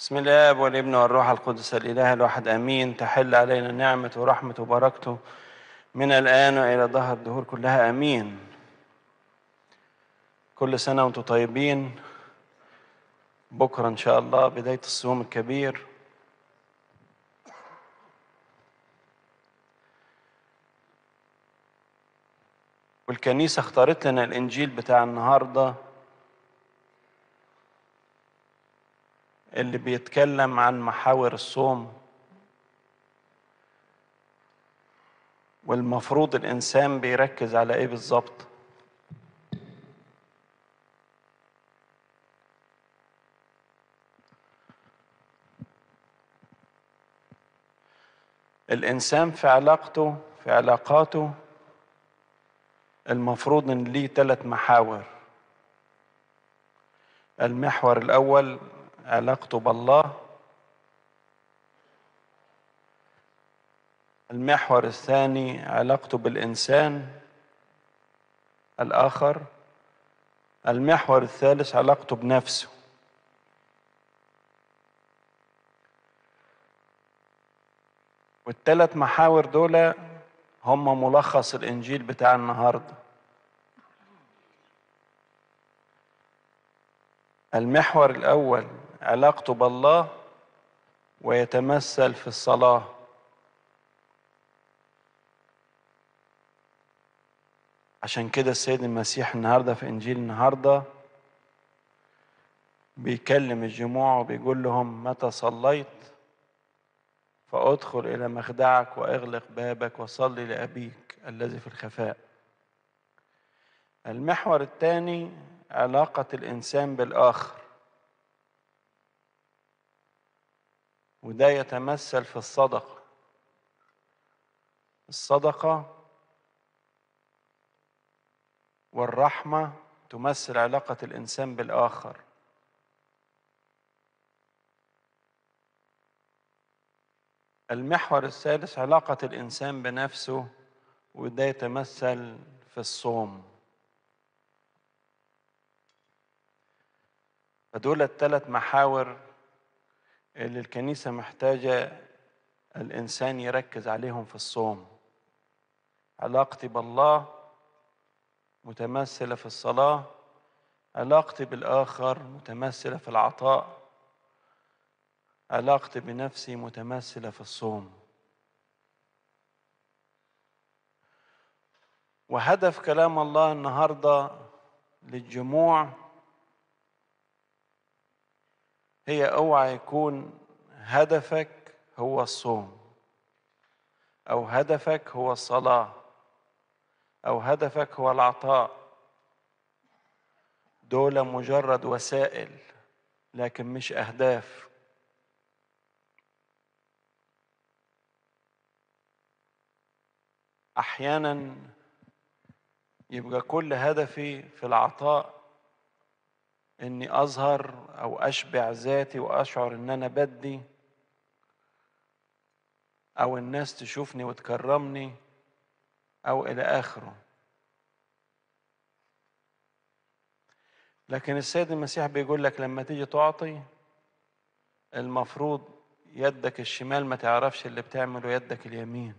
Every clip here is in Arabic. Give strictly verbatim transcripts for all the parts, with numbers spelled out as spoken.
بسم الله والابن والروح القدس الإله الواحد آمين. تحل علينا نعمة ورحمة وبركته من الآن وإلى ظهر الدهور كلها آمين. كل سنة وأنتم طيبين. بكرة إن شاء الله بداية الصوم الكبير. والكنيسة اختارت لنا الإنجيل بتاع النهاردة اللي بيتكلم عن محاور الصوم، والمفروض الإنسان بيركز على إيه بالظبط. الإنسان في علاقته في علاقاته المفروض إن ليه ثلاث محاور. المحور الأول علاقته بالله، المحور الثاني علاقته بالإنسان الآخر، المحور الثالث علاقته بنفسه. والثلاث محاور دول هم ملخص الإنجيل بتاع النهاردة. المحور الأول علاقته بالله ويتمثل في الصلاة. عشان كده السيد المسيح النهاردة في إنجيل النهاردة بيكلم الجموع وبيقول لهم: متى صليت فأدخل إلى مخدعك وأغلق بابك وصلي لأبيك الذي في الخفاء. المحور الثاني علاقة الإنسان بالآخر، وده يتمثل في الصدقة. الصدقة والرحمة تمثل علاقة الإنسان بالآخر. المحور الثالث علاقة الإنسان بنفسه، وده يتمثل في الصوم. فدول الثلاث محاور اللي الكنيسة محتاجة الإنسان يركز عليهم في الصوم. علاقتي بالله متمثلة في الصلاة، علاقتي بالآخر متمثلة في العطاء، علاقتي بنفسي متمثلة في الصوم. وهدف كلام الله النهاردة للجموع هي اوعى يكون هدفك هو الصوم، او هدفك هو الصلاة، او هدفك هو العطاء. دول مجرد وسائل لكن مش اهداف. احيانا يبقى كل هدفي في العطاء اني اظهر او اشبع ذاتي واشعر ان انا بدي، او الناس تشوفني وتكرمني، او الى اخره. لكن السيد المسيح بيقول لك لما تيجي تعطي المفروض يدك الشمال ما تعرفش اللي بتعمله يدك اليمين.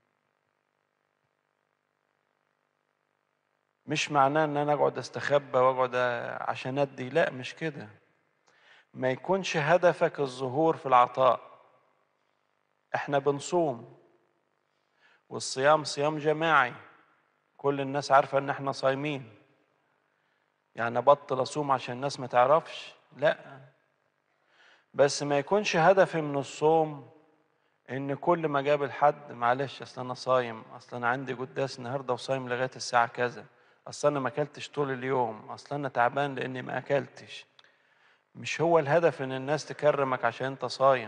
مش معناه ان انا اقعد استخبى واقعد عشان ادي، لا مش كده. ما يكونش هدفك الظهور في العطاء. احنا بنصوم، والصيام صيام جماعي، كل الناس عارفة ان احنا صايمين. يعني بطل اصوم عشان الناس ما تعرفش؟ لا. بس ما يكونش هدفي من الصوم ان كل ما جاب حد: معلش اصل انا صايم، اصل انا عندي قداس النهارده وصايم لغايه الساعه كذا، اصل انا ما اكلتش طول اليوم، اصل انا تعبان لاني ما اكلتش. مش هو الهدف ان الناس تكرمك عشان انت صايم.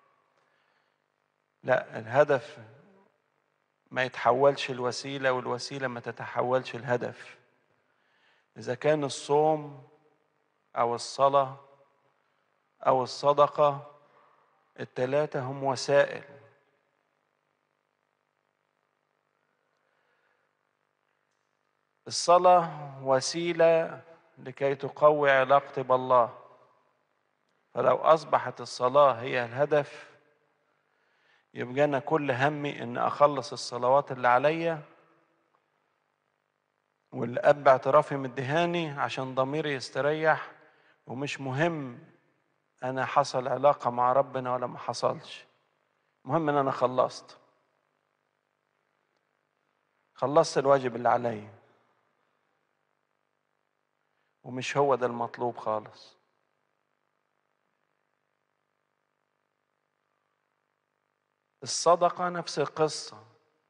لا، الهدف ما يتحولش الوسيله، والوسيله ما تتحولش الهدف. اذا كان الصوم او الصلاه او الصدقه، الثلاثه هم وسائل. الصلاة وسيلة لكي تقوي علاقتي بالله. فلو أصبحت الصلاة هي الهدف، يبقى أنا كل همي إن أخلص الصلوات اللي عليا واللي أب اعترافي مديهاني عشان ضميري يستريح، ومش مهم أنا حصل علاقة مع ربنا ولا ما حصلش، مهم إن أنا خلصت خلصت الواجب اللي عليا، ومش هو ده المطلوب خالص. الصدقة نفس القصة.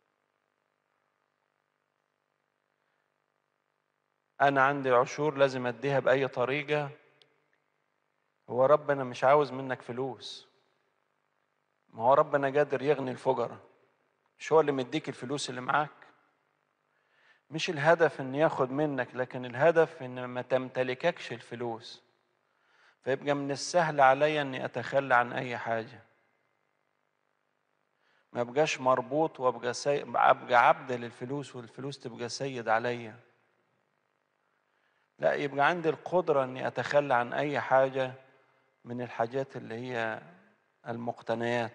أنا عندي عشور لازم أديها بأي طريقة. هو ربنا مش عاوز منك فلوس، ما هو ربنا قادر يغني الفقراء، مش هو اللي مديك الفلوس اللي معاك؟ مش الهدف إن ياخد منك، لكن الهدف إن ما تمتلككش الفلوس، فيبقى من السهل عليا إني أتخلى عن أي حاجة، ما بقاش مربوط وابقى سي... ابقى عبد للفلوس والفلوس تبقى سيد عليا. لا، يبقى عندي القدرة اني اتخلى عن اي حاجة من الحاجات اللي هي المقتنيات.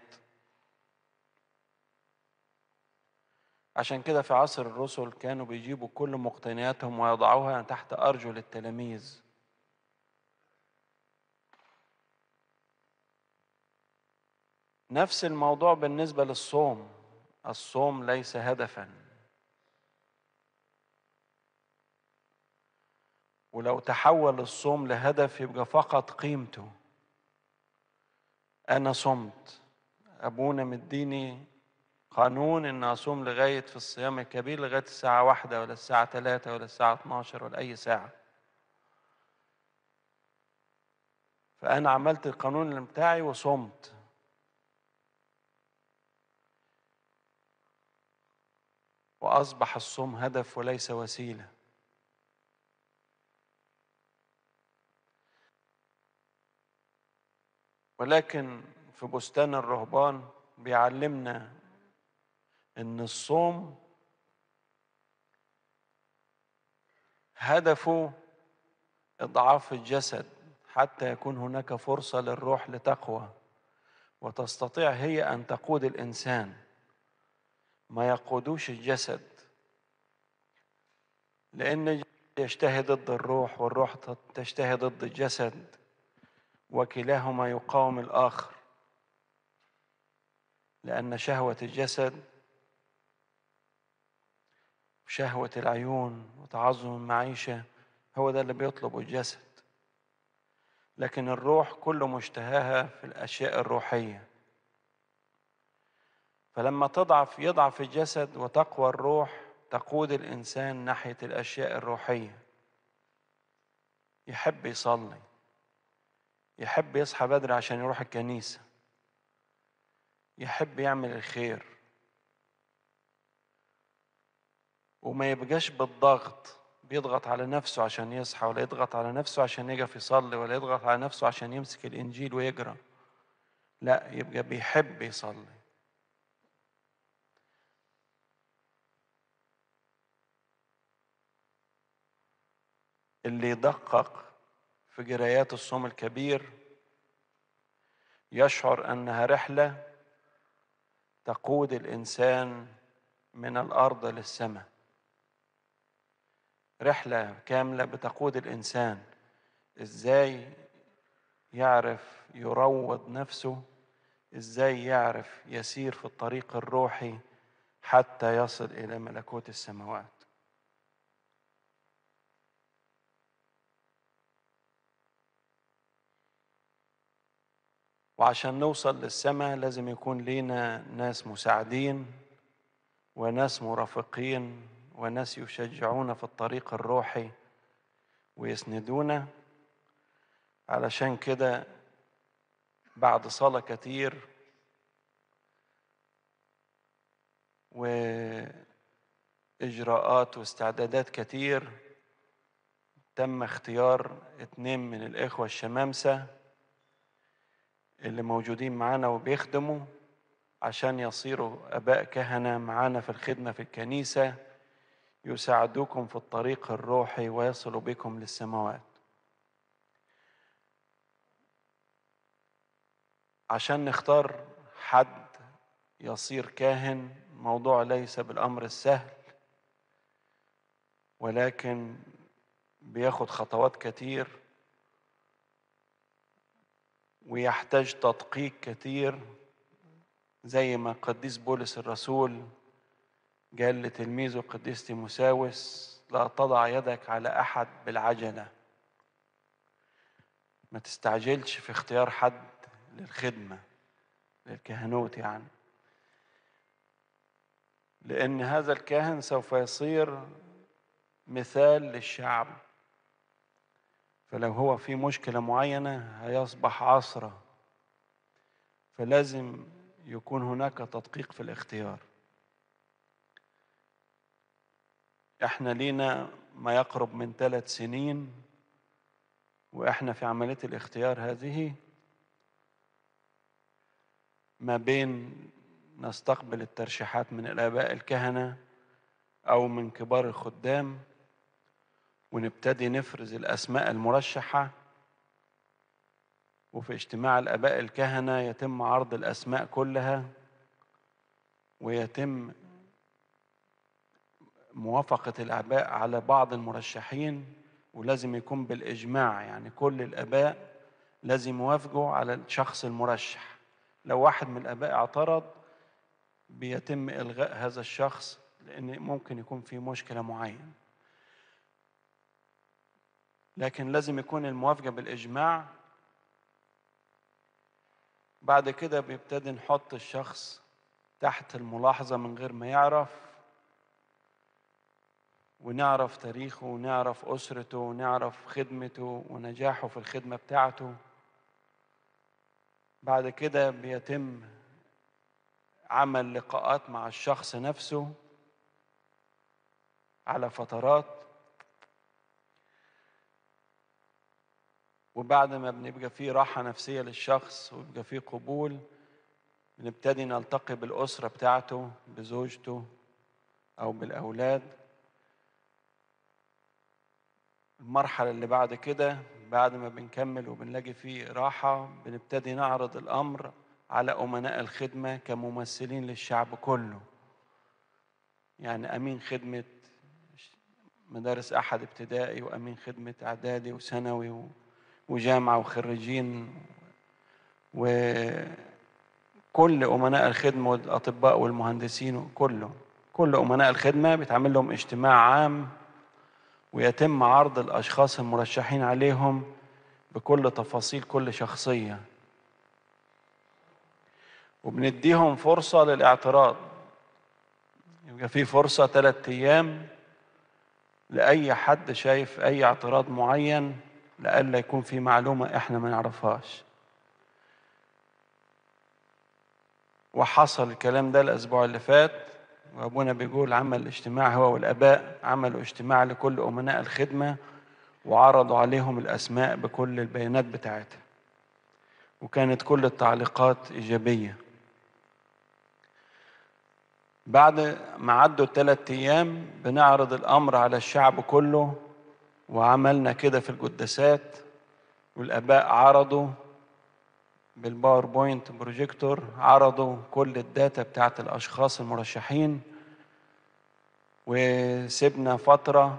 عشان كده في عصر الرسل كانوا بيجيبوا كل مقتنياتهم ويضعوها تحت ارجل التلاميذ. نفس الموضوع بالنسبة للصوم. الصوم ليس هدفا، ولو تحول الصوم لهدف يبقى فقط قيمته. أنا صمت، أبونا مديني قانون إن أصوم لغاية في الصيام الكبير لغاية الساعة واحدة ولا الساعة ثلاثة ولا الساعة اتناشر ولا أي ساعة، فأنا عملت القانون بتاعي وصمت. وأصبح الصوم هدف وليس وسيلة. ولكن في بستان الرهبان بيعلمنا إن الصوم هدفه إضعاف الجسد حتى يكون هناك فرصة للروح لتقوى وتستطيع هي أن تقود الإنسان، ما يقودوش الجسد، لأن الجسد يشتهي ضد الروح والروح تشتهي ضد الجسد، وكلاهما يقاوم الآخر، لأن شهوة الجسد وشهوة العيون وتعظم المعيشة هو ده اللي بيطلبه الجسد، لكن الروح كل مشتهاها في الأشياء الروحية. فلما تضعف يضعف الجسد وتقوى الروح تقود الإنسان ناحية الأشياء الروحية. يحب يصلي، يحب يصحى بدري عشان يروح الكنيسة، يحب يعمل الخير، وما يبقاش بالضغط بيضغط على نفسه عشان يصحى، ولا يضغط على نفسه عشان يقف يصلي، ولا يضغط على نفسه عشان يمسك الإنجيل ويقرأ. لا، يبقى بيحب يصلي. اللي يدقق في جرايات الصوم الكبير يشعر أنها رحلة تقود الإنسان من الأرض للسماء، رحلة كاملة بتقود الإنسان إزاي يعرف يروض نفسه، إزاي يعرف يسير في الطريق الروحي حتى يصل إلى ملكوت السماوات. وعشان نوصل للسماء لازم يكون لينا ناس مساعدين وناس مرافقين وناس يشجعونا في الطريق الروحي ويسندونا. علشان كده بعد صلاة كتير وإجراءات واستعدادات كتير تم اختيار اتنين من الإخوة الشمامسة اللي موجودين معانا وبيخدموا عشان يصيروا آباء كهنة معانا في الخدمة في الكنيسة، يساعدوكم في الطريق الروحي ويصلوا بكم للسماوات. عشان نختار حد يصير كاهن موضوع ليس بالأمر السهل، ولكن بياخد خطوات كتير ويحتاج تدقيق كتير، زي ما قديس بولس الرسول قال لتلميذه القديس تيموساوس: لا تضع يدك على أحد بالعجلة. ما تستعجلش في اختيار حد للخدمة للكهنوت يعني، لأن هذا الكاهن سوف يصير مثال للشعب، فلو هو في مشكلة معينة هيصبح عصرة، فلازم يكون هناك تدقيق في الاختيار. احنا لينا ما يقرب من ثلاث سنين واحنا في عملية الاختيار هذه، ما بين نستقبل الترشيحات من الآباء الكهنة أو من كبار الخدام ونبتدي نفرز الأسماء المرشحة، وفي اجتماع الآباء الكهنة يتم عرض الأسماء كلها ويتم موافقة الآباء على بعض المرشحين، ولازم يكون بالإجماع، يعني كل الآباء لازم يوافقوا على الشخص المرشح. لو واحد من الآباء اعترض بيتم إلغاء هذا الشخص، لأن ممكن يكون في مشكلة معينة، لكن لازم يكون الموافقة بالإجماع. بعد كده بيبتدي نحط الشخص تحت الملاحظة من غير ما يعرف، ونعرف تاريخه ونعرف أسرته ونعرف خدمته ونجاحه في الخدمة بتاعته. بعد كده بيتم عمل لقاءات مع الشخص نفسه على فترات، وبعد ما بنبقى فيه راحة نفسية للشخص ويبقى فيه قبول، بنبتدي نلتقي بالأسرة بتاعته بزوجته أو بالأولاد. المرحلة اللي بعد كده بعد ما بنكمل وبنلاقي فيه راحة، بنبتدي نعرض الأمر على أمناء الخدمة كممثلين للشعب كله، يعني أمين خدمة مدارس أحد ابتدائي وأمين خدمة إعدادي وثانوي وجامعة وخريجين، وكل أمناء الخدمة والأطباء والمهندسين وكله كل أمناء الخدمة بيتعمل لهم اجتماع عام، ويتم عرض الأشخاص المرشحين عليهم بكل تفاصيل كل شخصية، وبنديهم فرصة للاعتراض. يبقى في فرصة ثلاثة أيام لأي حد شايف أي اعتراض معين، لألا يكون في معلومة إحنا ما نعرفهاش. وحصل الكلام ده الأسبوع اللي فات، وأبونا بيقول عمل اجتماع هو والآباء، عملوا اجتماع لكل أمناء الخدمة وعرضوا عليهم الأسماء بكل البيانات بتاعتها، وكانت كل التعليقات إيجابية. بعد ما عدوا الثلاث أيام بنعرض الأمر على الشعب كله، وعملنا كده في القداسات، والآباء عرضوا بالباوربوينت بروجيكتور، عرضوا كل الداتا بتاعت الأشخاص المرشحين، وسيبنا فترة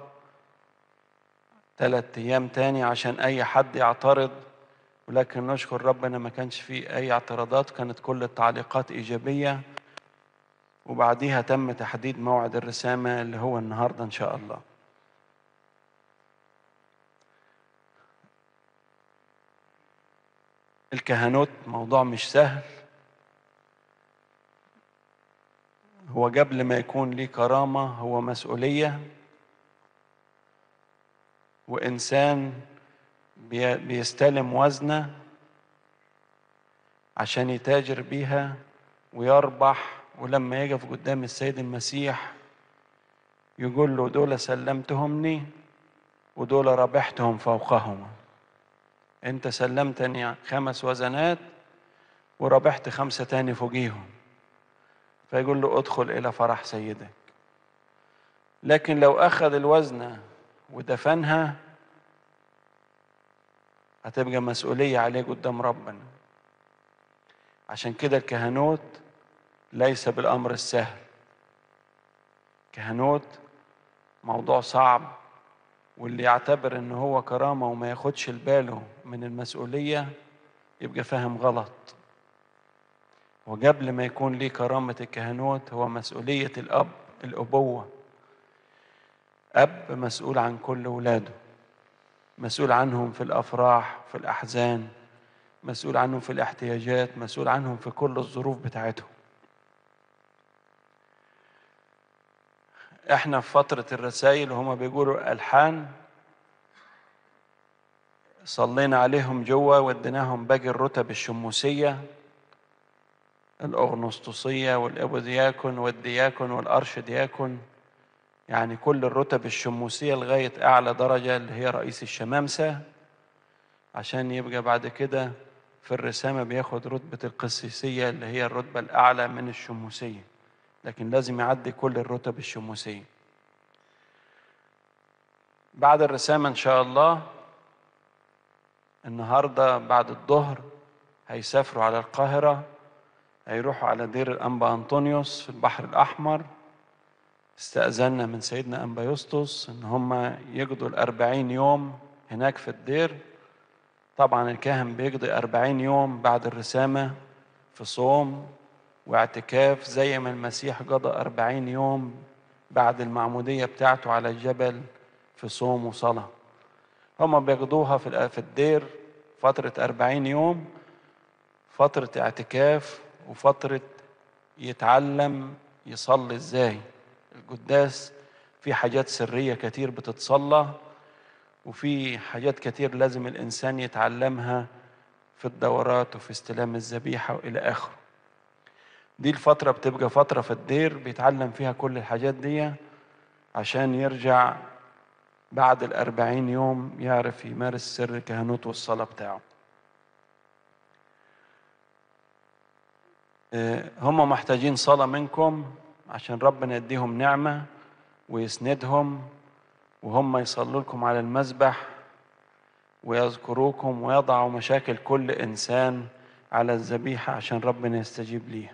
ثلاث أيام تاني عشان أي حد يعترض، ولكن نشكر ربنا ما كانش فيه أي اعتراضات، كانت كل التعليقات إيجابية. وبعديها تم تحديد موعد الرسامة اللي هو النهاردة إن شاء الله. الكهنوت موضوع مش سهل، هو قبل ما يكون ليه كرامة هو مسؤولية، وإنسان بيستلم وزنه عشان يتاجر بيها ويربح، ولما يقف قدام السيد المسيح يقول له دول سلمتهمني ودول ربحتهم فوقهم. انت سلمتني خمس وزنات وربحت خمسة تاني فوقيهم، فيقول له ادخل إلى فرح سيدك. لكن لو أخذ الوزنة ودفنها هتبقى مسؤولية عليه قدام ربنا. عشان كده الكهنوت ليس بالأمر السهل. كهنوت موضوع صعب، واللي يعتبر ان هو كرامة وما ياخدش الباله من المسؤولية يبقى فاهم غلط. وقبل ما يكون ليه كرامة الكهنوت هو مسؤولية الأب، الأبوة. أب مسؤول عن كل ولاده، مسؤول عنهم في الأفراح في الأحزان، مسؤول عنهم في الاحتياجات، مسؤول عنهم في كل الظروف بتاعتهم. احنا في فترة الرسائل وهما بيقولوا ألحان صلينا عليهم جوه واديناهم باقي الرتب الشموسية، الأغنسطسية والأبودياكون والدياكون والأرشدياكون، يعني كل الرتب الشموسية لغاية أعلى درجة اللي هي رئيس الشمامسة، عشان يبقى بعد كده في الرسامة بياخد رتبة القسيسية اللي هي الرتبة الأعلى من الشموسية، لكن لازم يعدي كل الرتب الشموسية. بعد الرسامة إن شاء الله النهاردة بعد الظهر هيسافروا على القاهرة، هيروحوا على دير الأنبا أنطونيوس في البحر الأحمر. استأذنا من سيدنا أنبا يسطس إن هم يقضوا الأربعين يوم هناك في الدير. طبعا الكاهن بيقضي أربعين يوم بعد الرسامة في صوم واعتكاف، زي ما المسيح قضى أربعين يوم بعد المعمودية بتاعته على الجبل في صوم وصلاة. هم بيقضوها في الدير فترة أربعين يوم، فترة اعتكاف وفترة يتعلم يصلي ازاي. القداس في حاجات سرية كتير بتتصلى، وفي حاجات كتير لازم الإنسان يتعلمها في الدورات وفي استلام الذبيحة وإلى آخره. دي الفترة بتبقى فترة في الدير بيتعلم فيها كل الحاجات دي عشان يرجع بعد الأربعين يوم يعرف يمارس سر الكهنوت والصلاة بتاعه. هم محتاجين صلاة منكم عشان ربنا يديهم نعمة ويسندهم، وهم يصلوا لكم على المذبح ويذكروكم ويضعوا مشاكل كل إنسان على الذبيحة عشان ربنا يستجيب ليها.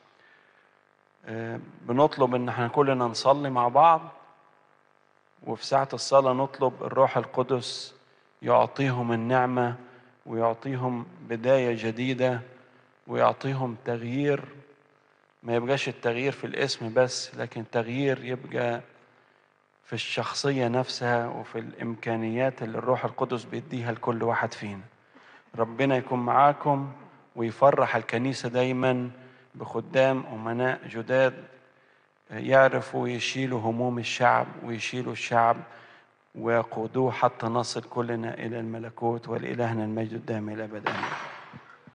بنطلب إن احنا كلنا نصلي مع بعض، وفي ساعة الصلاة نطلب الروح القدس يعطيهم النعمة ويعطيهم بداية جديدة ويعطيهم تغيير، ما يبقاش التغيير في الاسم بس، لكن تغيير يبقى في الشخصية نفسها وفي الإمكانيات اللي الروح القدس بيديها لكل واحد فينا. ربنا يكون معاكم ويفرح الكنيسة دايما بخدام أمناء جداد يعرفوا يشيلوا هموم الشعب ويشيلوا الشعب ويقودوه حتى نصل كلنا إلى الملكوت، ولإلهنا المجد الدائم إلى أبد آمين.